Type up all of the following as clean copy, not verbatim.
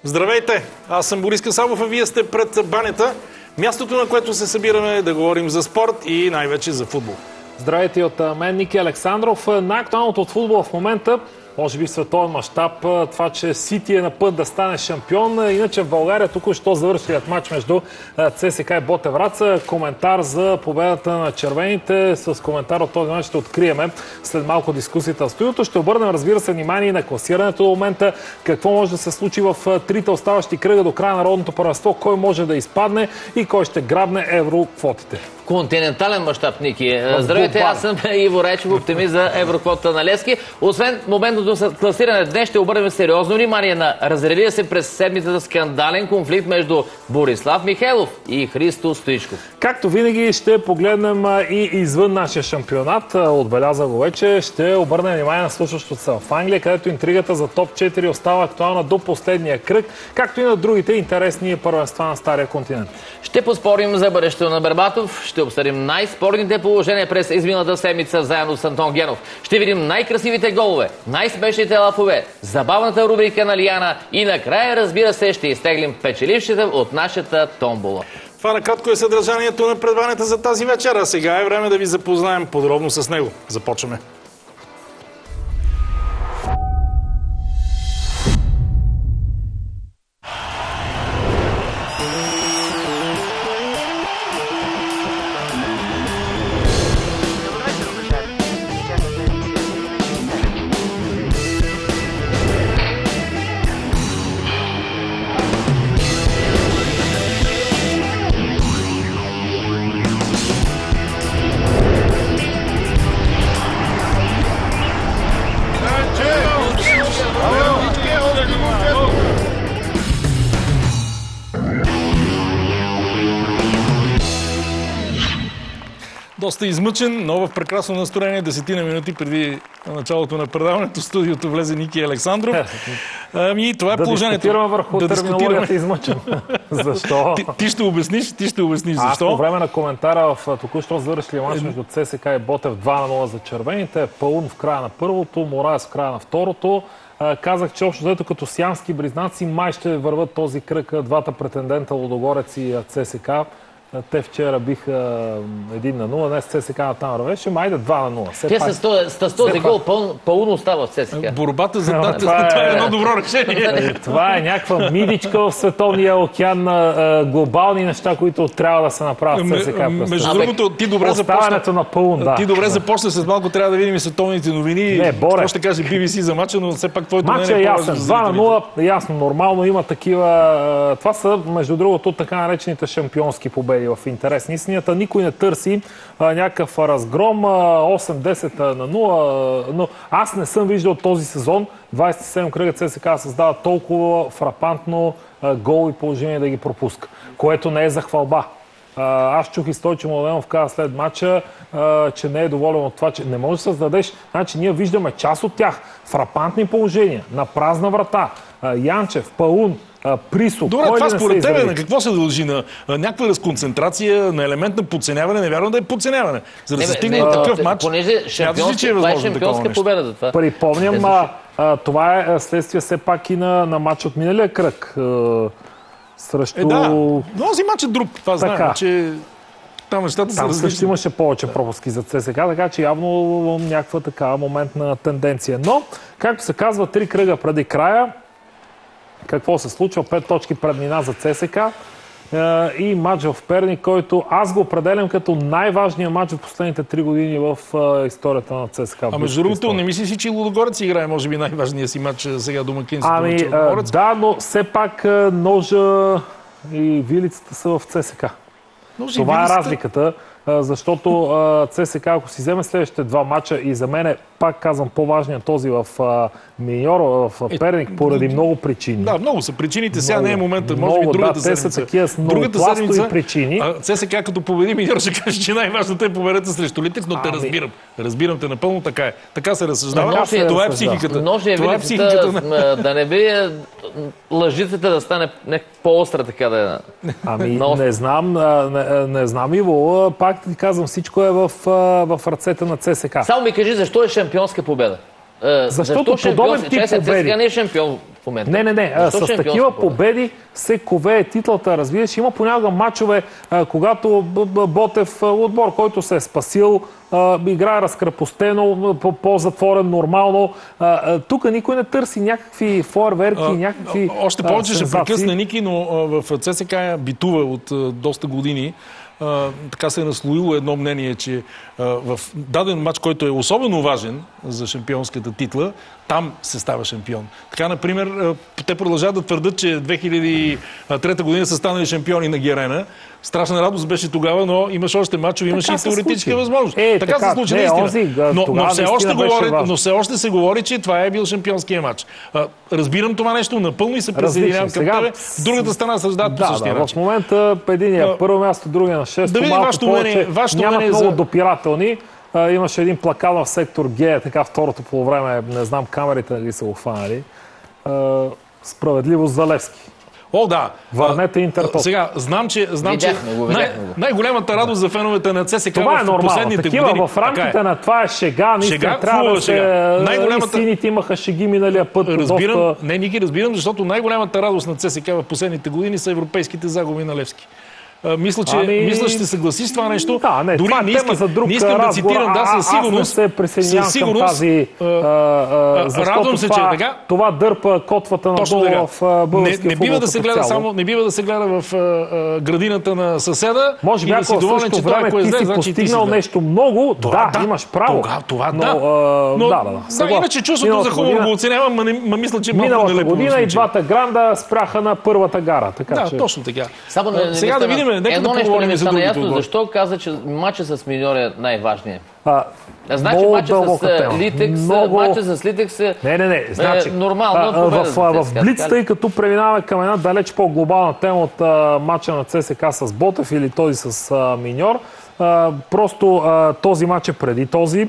Здравейте! Аз съм Борис Касабов, а вие сте пред банята. Мястото, на което се събираме да говорим за спорт и най-вече за футбол. Здравейте от мен, Ники Александров. Най-актуалното от футбола в момента, може би в световен мащаб, това, че Сити е на път да стане шампион. Иначе в България току-що завършилият матч между ЦСКА и Ботев Враца. Коментар за победата на червените. С коментар от този матч ще откриеме след малко дискусията в студиото. Ще обърнем, разбира се, внимание на класирането до момента. Какво може да се случи в трите оставащи кръга до края на Народното първенство, кой може да изпадне и кой ще грабне евроквотите. Континентален мащаб, Ники. Здравейте, аз съм Иво Райчев, оптимист за евроквотата на Левски. Освен моментното класиране днес, ще обърнем сериозно внимание на разрелия се през седмицата скандален конфликт между Борислав Михайлов и Христо Стоичков. Както винаги ще погледнем и извън нашия шампионат. Отбеляза го вече. Ще обърнем внимание на случващото се в Англия, където интригата за топ 4 остава актуална до последния кръг, както и на другите интересни първенства на Стария континент. Ще поспорим за бъдещето на Бербатов, ще обсъдим най-спорните положения през изминалата седмица заедно с Антон Генов. Ще видим най-красивите голове, най-смешните лафове, забавната рубрика на Лиана и накрая, разбира се, ще изтеглим печелившите от нашата томбола. Това накратко е съдържанието на предбанята за тази вечер, а сега е време да ви запознаем подробно с него. Започваме. Доста измъчен, но в прекрасно настроение. 10 минути преди началото на предаването в студиото влезе Ники Александров. И това е положението. Да дискутираме върху терминологията измъчен. Защо? Ти ще обясниш защо. Аз по време на коментара в току-що завършилия мач между ЦСКА и Ботев 2-0 за червените, Паун в края на първото, Мораес в края на второто. Казах, че общо взето като сиамски близнаци май ще върват този кръг двата претендента Лудогорец и ЦСКА. Те вчера биха 1-0, днес ЦСКА на там вървеше, майде 2-0. Те с този гол Паун остава в ЦСКА. Борбата за дата, това е едно добро решение. Това е някаква мидичка в световния океан на глобални неща, които трябва да се направят в ЦСКА. Между другото, ти добре започна. На Паун, да. Ти добре започна, след малко трябва да видим и световните новини. Какво ще каже BBC за мача, но все пак твоето мнение е ясен. 2-0, ясно, нормално има такива. Това са, между другото, така наречените шампионски победи. В интерес на истината. Никой не търси някакъв разгром 8-10 на 0, но аз не съм виждал този сезон 27 кръга ЦСКА създава толкова фрапантно голови положение да ги пропуска, което не е за хвалба. Аз чух и Стойчо Младенов каза след матча, че не е доволен от това, че не може да създадеш. Значи ние виждаме част от тях. Фрапантни положения, на празна врата. Янчев, Паун, Присо. Добре, това според тебе на какво се дължи? На някаква разконцентрация, на елемент на подценяване? Не вярвам да е подценяване. За да се стигне до такъв матч, смяташ ли, че е възможно такова нещо? Победа за това. Припомням, това е следствие все пак и на матч от миналия кръг. Срещу... Да, този матч е друг. Това знаем, че там нещата са различни. Също имаше повече пропуски за ЦСКА, така че явно някаква такава моментна тенденция. Но, както се казва, 3 кръга преди края, какво се случва? 5 точки преднина за ЦСКА и матч в Перник, който аз го определям като най-важният матч в последните 3 години в историята на ЦСКА. Между другото, не мислиш си, че Лудогорец играе, може би, най-важният си матч сега домакинство? Да, но все пак Ножа и Вилицата са в ЦСКА. Това е разликата, защото ЦСКА, ако си вземе следващите 2 мача и за мен пак казвам по-важният този в Миньор, в Перник, поради много причини. Да, много са причините. Сега не е момента. Може би другата седмица. Те са такива с многопластови причини. ЦСКА като победи Миньор ще каже, че най-важното е победата срещу Литец, но те разбирам. Разбирам те напълно, така е. Така се разсъждава. Това е психиката. Това е психиката. Да не би лъжицата да стане по-остра, така да е. Не знам, Иво. Пак ти казвам, всичко е в ръцете на ЦСКА. Само ми кажи, защо е шампионска победа? Защото подобен тип победи. ЦСКА не е шампион в момента. Не. С такива победи се ковее титлата. Разбираш, има понякога мачове, когато Ботев отбор, който се е спасил, играе разкрепостено, по-затворен, нормално. Тук никой не търси някакви фойерверки, някакви още повече ще прекъсне Ники, но в ЦСК битува от доста години. Така се е наслоило едно мнение, че в даден матч, който е особено важен за шампионската титла, там се става шампион. Така, например, те продължават да твърдат, че 2003 година са станали шампиони на Герена. Страшна радост беше тогава, но имаше още матчове, имаше и теоретическа възможност. Така се случи наистина. Но все още се говори, че това е бил шампионския матч. Разбирам това нещо напълно и се присъединявам към тебе. Другата страна се раздават по същия начин. В момента единия първо място, другия на шесто. Малко повече, нямат много допирателни. Имаше един плакат в сектор Г, така второто полувреме, не знам камерите ли са го хванали. Справедливост за Левски. О, да. Върнете Интертоп. Сега, знам, че най-голямата радост за феновете на ЦСКА в последните години. В рамките на това е шега. Наистина трябва да се... Сините имаха шеги миналия път. Разбирам, защото най-голямата радост на ЦСКА в последните години са европейските загуби на Левски. Мисля, ще съгласи с това нещо. Да, дори това е тема за друг разговор. със сигурност. Аз не се присъединявам към тази... Радвам се, че е така. Това дърпа котвата надолу в българския футбол. Не бива да се гледа в градината на съседа. Може би, ако в същото време ти си постигнал нещо много, имаш право. Това да. Но иначе чувството за хумор го оценявам, но мисля, че миналата година и двата гранда спряха на първата гара. Да, точно така. Сега да видим. Едно нещо не ми стана ясно, защо каза, че матчът с Миньор е най-важният? Значи матчът с Литекс е нормално победа. В Блиц, тъй като преминаваме към една далеч по-глобална тема от матча на ЦСКА с Ботев или този с Миньор, просто този матч е преди този.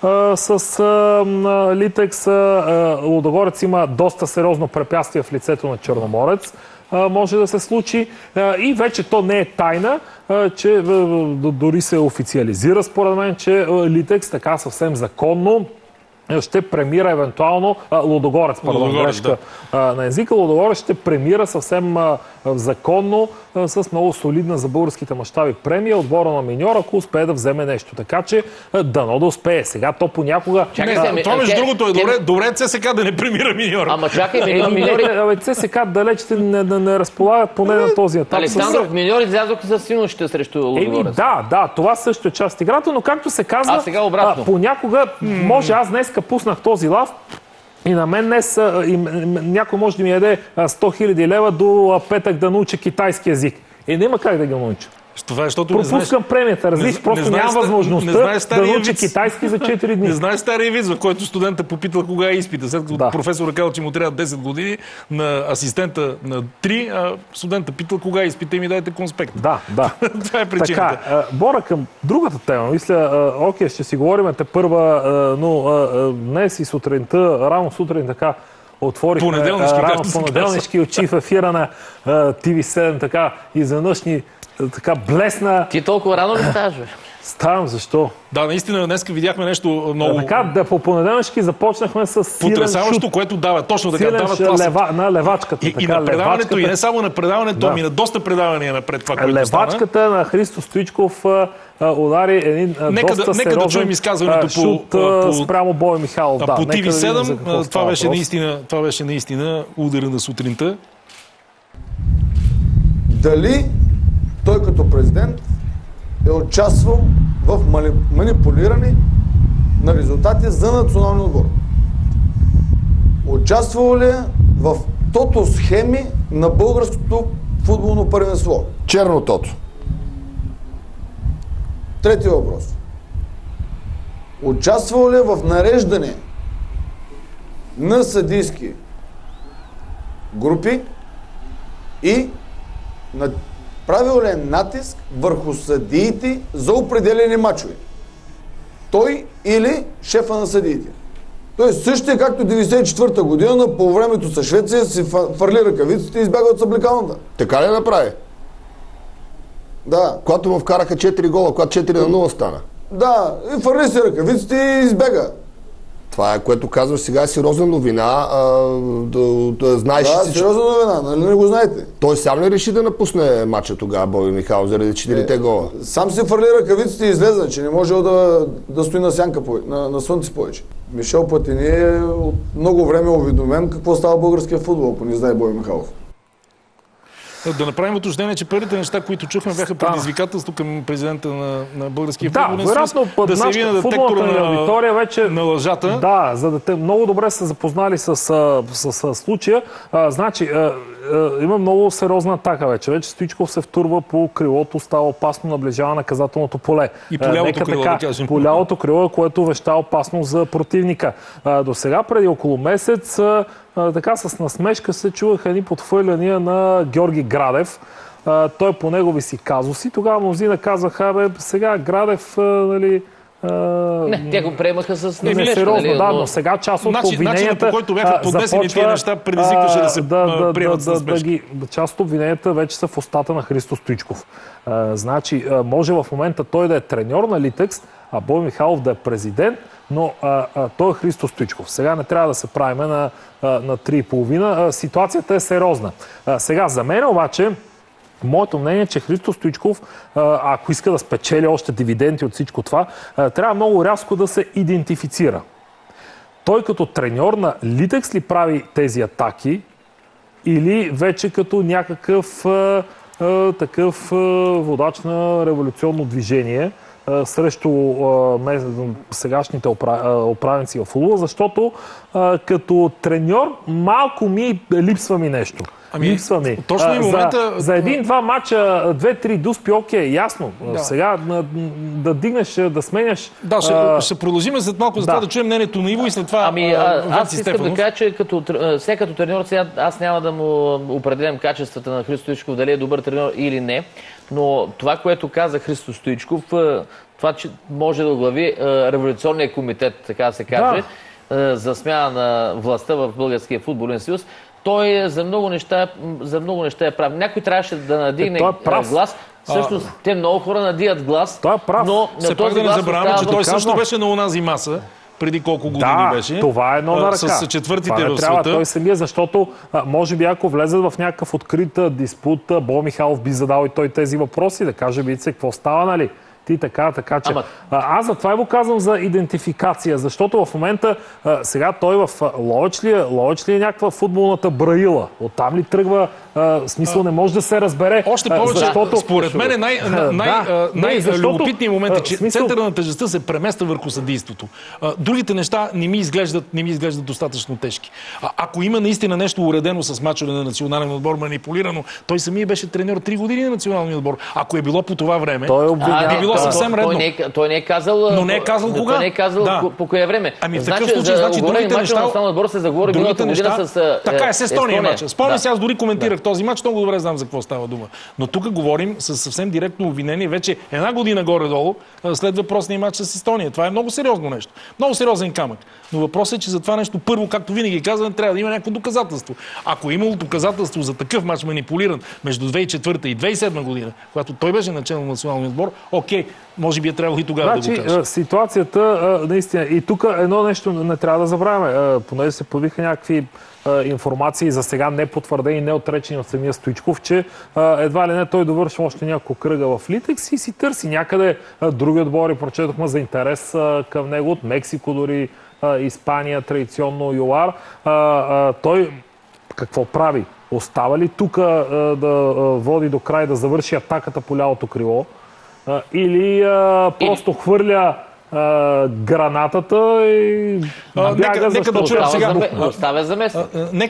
С Литекс Лудогорец има доста сериозно препятствие в лицето на Черноморец. Може да се случи и вече то не е тайна, че дори се официализира според мен, че Литекс така съвсем законно ще премира евентуално Лудогорец, грешка на езика. Лудогорец ще премира съвсем законно с много солидна за българските мащаби премия отбора на Миньор, ако успее да вземе нещо. Така че дано да успее. Сега то понякога... Това между другото е добре ЦСКА да не премира Миньор. Ама чакай, Миньор... ЦСКА далеч не разполагат поне на този етап. Александров, Миньор излязоха с силнощите срещу Лудогорец. Да, това също е част от играта, но както се казва, понякога може аз днеска пуснах този лав и на мен днес някой може да ми яде 100 000 лева до петък да науча китайски език. Няма как да го науча. Пропускам премията, просто нямам възможността да науча китайски за 4 дни. Не знаеш стария виз, в който студента попитал кога е изпита. След като професора казал, че му трябва 10 години, на асистента на 3, а студента питал кога е изпита и ми дайте конспект. Да. Това е причината. Така, Бора, към другата тема. Мисля, окей, ще си говорим те първа, но днес и сутринта, рано сутрин така, отворихме рано понеделнишки очи в ефира на TV7, така изведнъж ни така блесна. Ти толкова рано ли ставаш, бе? Ставам, защо? Да, наистина, днес видяхме нещо много... Така, по понеделнишки започнахме с силен потресаващо, което дава, точно така, дава тласък. На левачката. И на предаването, и не само на предаването, ами на доста предавания напред това, което стана. Левачката на Христо Стоичков удари един доста сериозен да чуем изказването шут спрямо Бой Михайлов. По TV7 това беше наистина удара на сутринта. Дали той като президент е участвал в манипулиране на резултати за националния отбор? Участвал ли в тото схеми на българското футболно първенство? Черно тото. Трети въпрос. Участвал ли в нареждане на съдийски групи и на правилен натиск върху съдиите за определени мачове? Той или шефа на съдиите? Той същия, както 1994 година, по времето с Швеция си фърли ръкавиците и избяга от съблекалната. Така ли направи? Да. Когато му вкараха 4 гола, когато 4-0 стана. Да, и фърли си ръкавиците и избега. Това е, което казваш сега, е сериозна новина. Да знаеш, Да, сериозна новина, нали не го знаете? Той сам ли реши да напусне матча тогава, Боби Михайлов, заради 4-те гола? Сам си фърли ръкавиците и излезе, че не може да стои на сянка, на слънце повече. Мишел Платини от много време уведомен какво става българския футбол, ако не знае Боби Михайлов. Да направим уточнение, че първите неща, които чухме, бяха предизвикателство към президента на българския футболен съюз. Вероятно, да се яви на детектора аудитория вече на лъжата. Да, за да те много добре са запознали с случая. Значи, има много сериозна атака вече. Вече Стоичков се втурва по крилото, става опасно, наближава наказателното поле. И по лявото крило, да кажем. По лявото крило, което веща опасно за противника. До сега, преди около месец, така с насмешка се чуваха едни подхвърляния на Георги Градев. Той по негови си казуси. Тогава мнозина казаха, сега Градев, нали... Не, те го приемаха с несериозно, нали, да, но сега част от обвиненията... Начинът, по който бяха поднесени тия неща, предизвикваше да се приемат с насмешка. Част от обвиненията вече са в устата на Христо Стоичков. Значи, може в момента той да е треньор на Литекс, а Боби Михайлов да е президент, но той е Христо Стоичков. Сега не трябва да се правиме на 3,5. Ситуацията е сериозна. Сега, за мен обаче, моето мнение е, че Христо Стоичков, ако иска да спечели още дивиденти от всичко това, трябва много рязко да се идентифицира. Той като треньор на Литекс ли прави тези атаки или вече като някакъв такъв водач на революционно движение срещу сегашните управници в футбола, защото като треньор малко липсва ми нещо. Липсва ми. Точно и момента... За един-два матча, 2-3 дуспи, окей, ясно. Да. Сега да дигнеш, да сменяш... Да, ще продължим след малко за това да чуем мнението на Иво и след това аз искам да кажа, че като треньор, сега аз няма да му определям качествата на Христо Стоичков, дали е добър треньор или не, но това, което каза Христо Стоичков, това, че може да оглави революционния комитет, така да се каже, за смяна на властта в Българския футболен съюз, той за много неща е прав. Някой трябваше да надигне глас. Всъщност, те много хора надигат глас. Той е прав. Но все пак да не забравяме, че той също беше на онази маса преди колко години беше. Това е едно на ръка. С четвъртите в света. Той самия, защото може би ако влезат в някакъв открит диспут, Боби Михайлов би задал и той тези въпроси, да каже, видите, какво става, нали? Ти така, че... Аз затова го казвам за идентификация, защото в момента сега той в Ловеч ли е някаква футболната браила? Оттам ли тръгва? Смисъл не може да се разбере. Още повече, защото... според мен най-любопитният момент е, че центъра на тежестта се премества върху съдийството. Другите неща не ми изглеждат достатъчно тежки. Ако има наистина нещо уредено с мачове на национален отбор, манипулирано, той самия беше треньор 3 години на националния отбор. Ако е било по това време, би било съвсем редно. Той не е казал... Но не е казал кога? Той не е казал по кое време. Ами в такъв случай, значи другите неща... Другите неща... Така е, с Естония матча. Спомням си, аз дори коментирах този матч, много добре знам за какво става дума. Но тук говорим с съвсем директно обвинение вече една година горе-долу след въпросния матч с Естония. Това е много сериозно нещо. Много сериозен камък. Но въпросът е, че за това нещо първо, както винаги казвам, трябва да има някакво доказателство. Ако е имало доказателство за такъв матч манипулиран между 2004 и 2007 година, когато той беше начал на националния отбор, окей, може би е трябвало и тогава да го кажа. Ситуацията наистина. И тук едно нещо не трябва да забравяме. Понеже се появиха някакви информации за сега непотвърдени, неотречени от самия Стоичков, че едва ли не той довършва още няколко кръга в Литекс и си търси някъде други отбори. Прочетохме за интерес към него от Мексико, дори Испания, традиционно ЮАР. Той какво прави? Остава ли тук да води до край, да завърши атаката по лявото крило? Или просто хвърля гранатата и бяга, нека да чуем сега. Оставя за место.